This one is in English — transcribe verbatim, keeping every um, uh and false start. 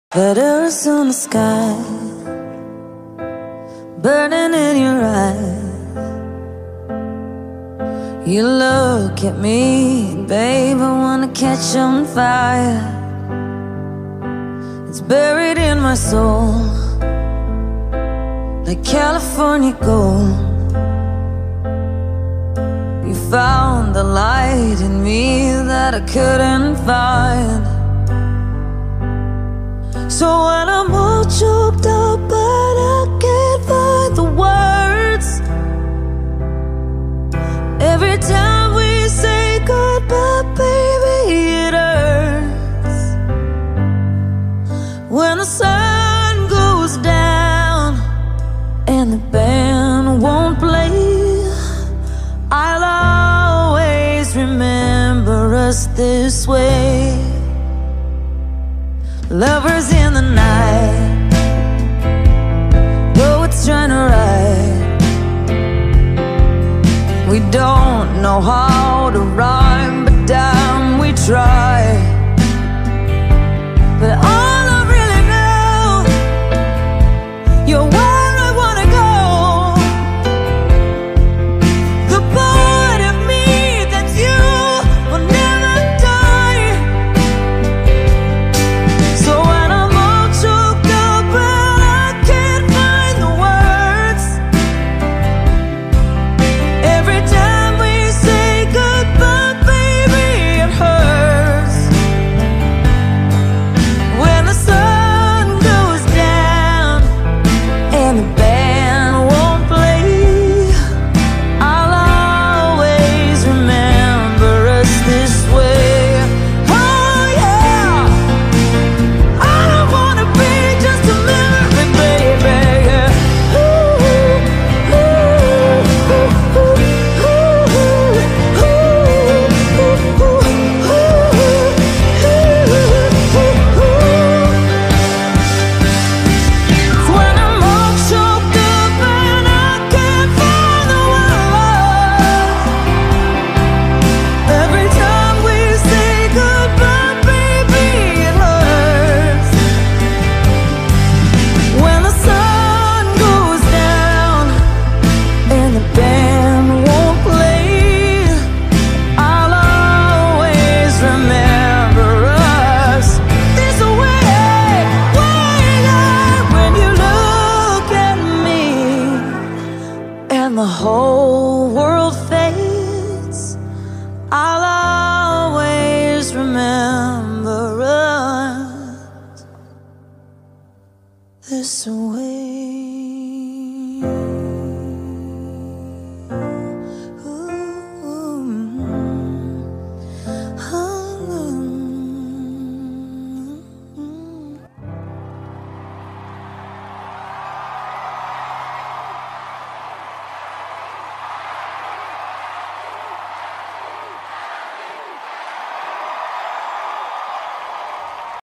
Letters on the sky, burning in your eyes. You look at me, babe, I wanna catch on fire. It's buried in my soul, like California gold. You found the light in me that I couldn't find. So when I'm all choked up but I can't find the words, every time we say goodbye, baby, it hurts. When the sun goes down and the band won't play, I'll always remember us this way. Lovers in the night, poets trying to write. We don't know how to rhyme, but damn, we try. But all I really know, you're where I wanna go. The part of me that's you will never die. So when I'm all choked up and I can't find the words, every time we say goodbye, baby, it hurts. When the sun goes down and the band won't play, I'll always remember us this way. Oh yeah, I don't wanna be just a memory, baby. Yeah. Ooh, ooh, ooh, ooh, ooh, ooh, ooh, ooh. When I'm all choked up and I can't find the words, every time we say goodbye, baby, it hurts. When the sun goes down and the band won't play, I'll always remember us this way. When you look at me and the whole world fades, I'll always remember us this way.